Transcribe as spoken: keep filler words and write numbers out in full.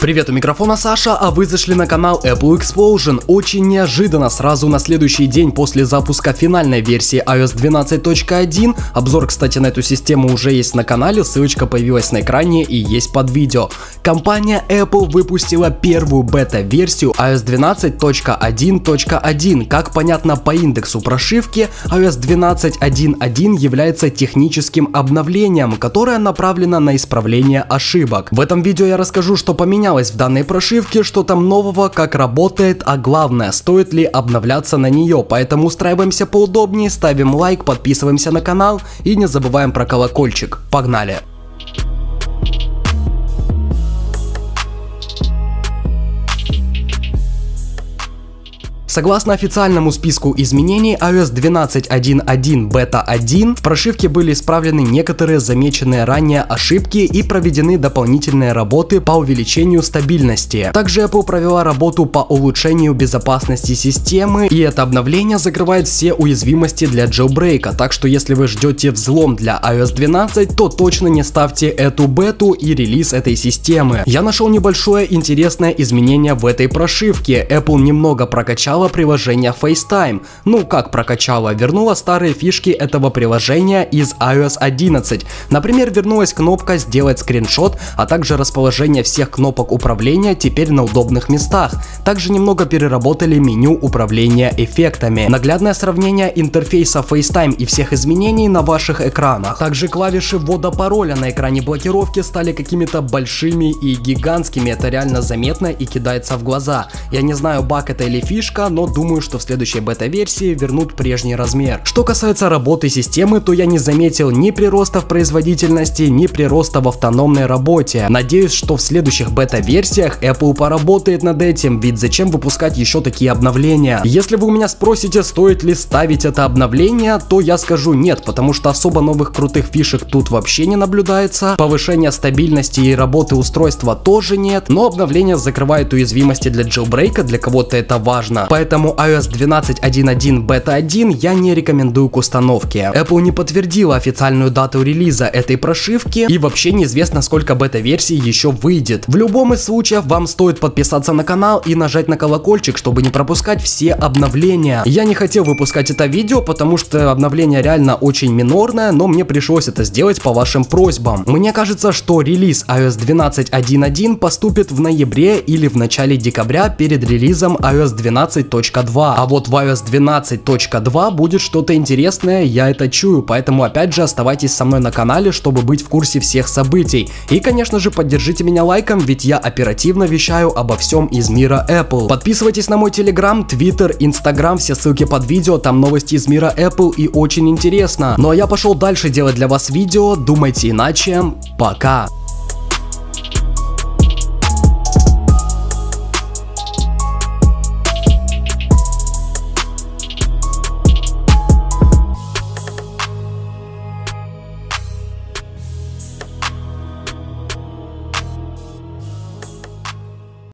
Привет, у микрофона Саша, а вы зашли на канал Apple Explosion. Очень неожиданно, сразу на следующий день после запуска финальной версии ай о эс двенадцать точка один. Обзор, кстати, на эту систему уже есть на канале, ссылочка появилась на экране и есть под видео. Компания Apple выпустила первую бета-версию ай о эс двенадцать точка один точка один. Как понятно по индексу прошивки, ай о эс двенадцать точка один точка один является техническим обновлением, которое направлено на исправление ошибок. В этом видео я расскажу, что поменялось в данной прошивке, что там нового, как работает, а главное, стоит ли обновляться на нее. Поэтому устраиваемся поудобнее, ставим лайк, подписываемся на канал и не забываем про колокольчик. Погнали! Согласно официальному списку изменений ай о эс двенадцать точка один точка один бета один, в прошивке были исправлены некоторые замеченные ранее ошибки и проведены дополнительные работы по увеличению стабильности. Также Apple провела работу по улучшению безопасности системы, и это обновление закрывает все уязвимости для джейлбрейка, так что если вы ждете взлом для ай о эс двенадцать, то точно не ставьте эту бету и релиз этой системы. Я нашел небольшое интересное изменение в этой прошивке. Apple немного прокачала приложение FaceTime. Ну как прокачала, вернула старые фишки этого приложения из ай о эс одиннадцать. Например, вернулась кнопка «Сделать скриншот», а также расположение всех кнопок управления теперь на удобных местах. Также немного переработали меню управления эффектами. Наглядное сравнение интерфейса FaceTime и всех изменений на ваших экранах. Также клавиши ввода пароля на экране блокировки стали какими-то большими и гигантскими. Это реально заметно и кидается в глаза. Я не знаю, баг это или фишка, но думаю, что в следующей бета-версии вернут прежний размер. Что касается работы системы, то я не заметил ни прироста в производительности, ни прироста в автономной работе. Надеюсь, что в следующих бета-версиях Apple поработает над этим, ведь зачем выпускать еще такие обновления? Если вы у меня спросите, стоит ли ставить это обновление, то я скажу нет, потому что особо новых крутых фишек тут вообще не наблюдается. Повышения стабильности и работы устройства тоже нет, но обновление закрывает уязвимости для джейлбрейка, для кого-то это важно. Поэтому ай о эс двенадцать точка один точка один бета один я не рекомендую к установке. Apple не подтвердила официальную дату релиза этой прошивки, и вообще неизвестно, сколько бета-версий еще выйдет. В любом из случаев вам стоит подписаться на канал и нажать на колокольчик, чтобы не пропускать все обновления. Я не хотел выпускать это видео, потому что обновление реально очень минорное, но мне пришлось это сделать по вашим просьбам. Мне кажется, что релиз ай о эс двенадцать точка один точка один поступит в ноябре или в начале декабря перед релизом ай о эс двенадцать точка два. А вот в ай о эс двенадцать точка два будет что-то интересное, я это чую, поэтому опять же оставайтесь со мной на канале, чтобы быть в курсе всех событий. И конечно же поддержите меня лайком, ведь я оперативно вещаю обо всем из мира Apple. Подписывайтесь на мой Telegram, Twitter, Instagram, все ссылки под видео, там новости из мира Apple и очень интересно. Ну а я пошел дальше делать для вас видео, думайте иначе, пока!